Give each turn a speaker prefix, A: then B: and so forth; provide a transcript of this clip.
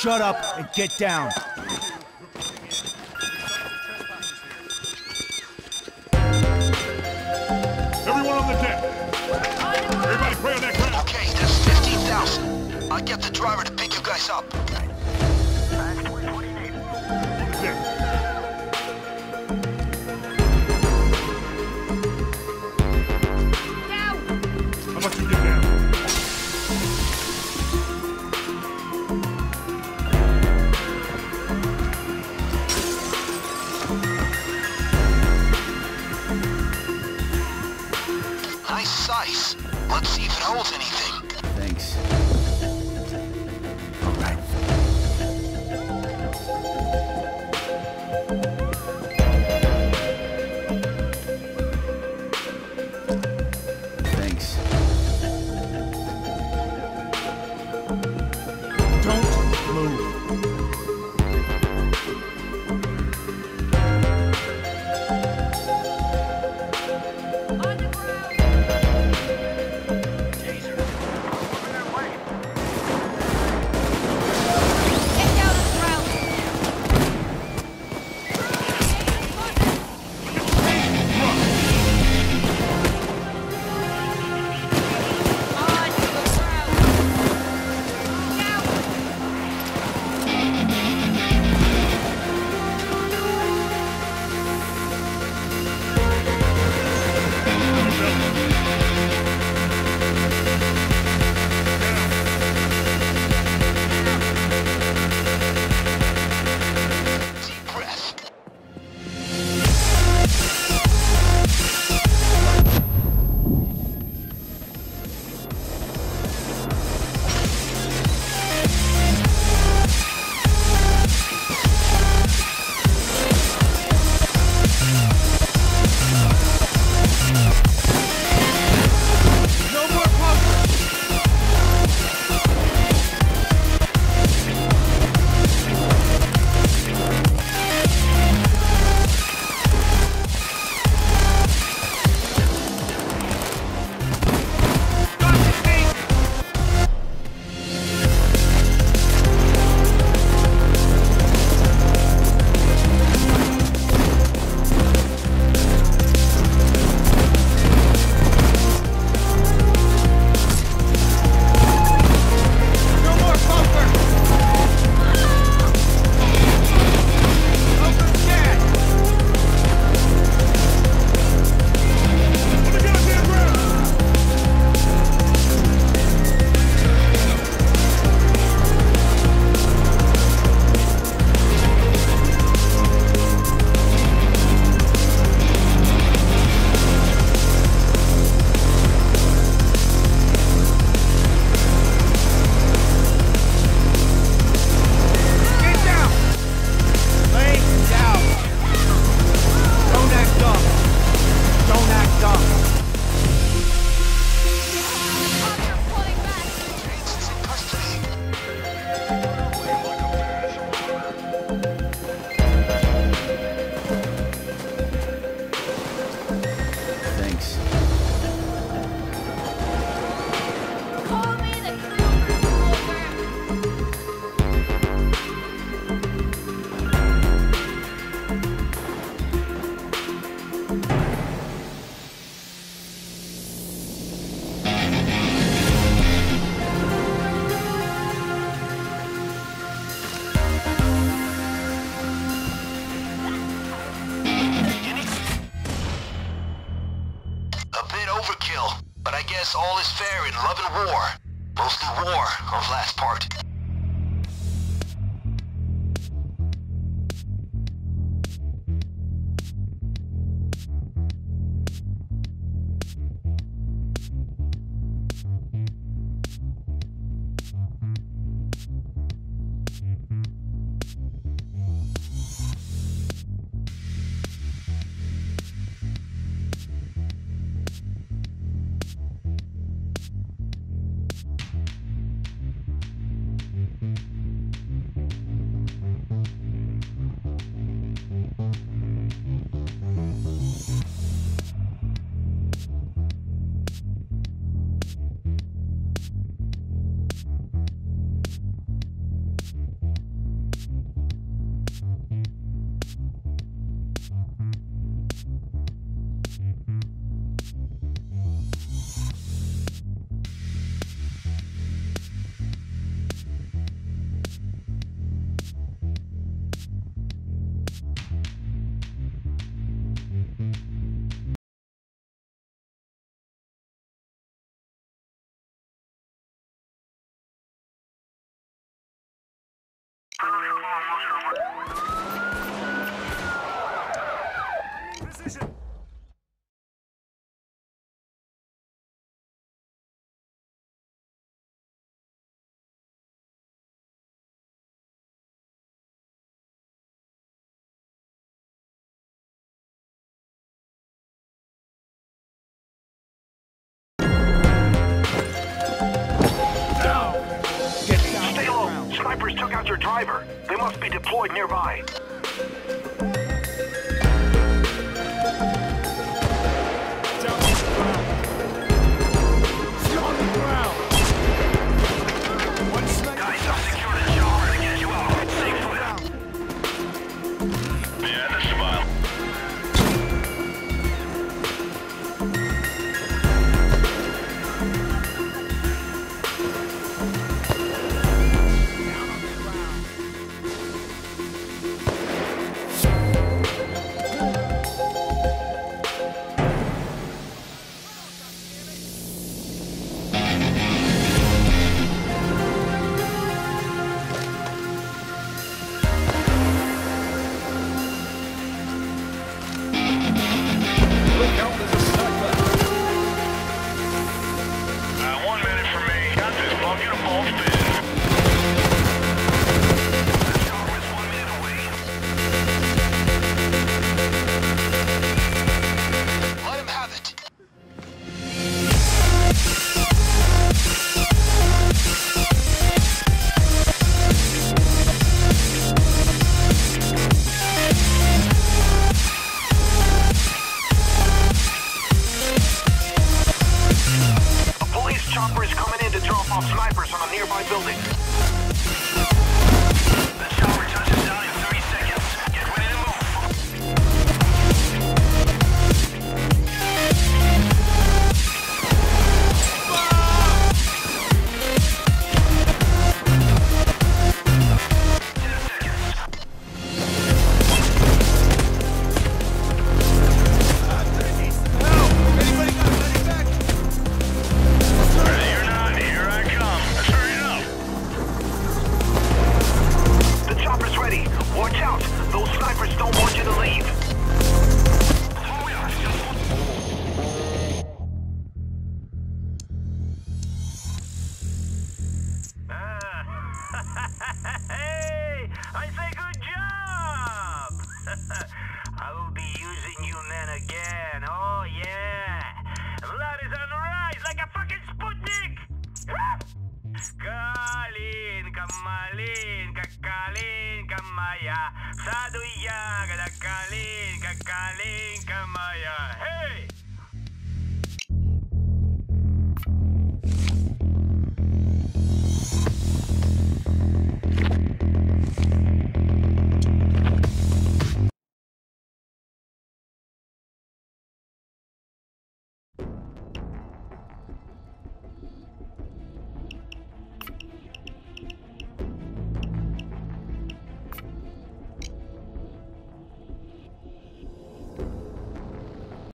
A: Shut up and get down.
B: Everyone on the deck. Everybody pray on that ground.
C: Okay, that's 15,000. I'll get the driver to pick you guys up.
B: Yeah. How about you get down?
C: Nice size. Let's see if it holds anything.
A: Thanks. All right. Thanks. Don't move.
C: But I guess all is fair in love and war. Mostly war, of last part.
B: Position.
C: Stay low. Snipers took out your driver. They must be deployed nearby. Guys, I've secured a chopper to get you out. Stay put. Yeah, that's a mile. Chopper is coming in to drop off snipers on a nearby building. The chopper touches down in 30 seconds. Get ready to move. Watch out! Those snipers don't want you to leave!
D: Hey! I say good job! I will be using you men again, oh yeah! Blood is on the rise like a fucking Sputnik! Kalin, kamalin, kakalin, kamaya. Saduya, kalakalin, kakalin, kamaya. Hey!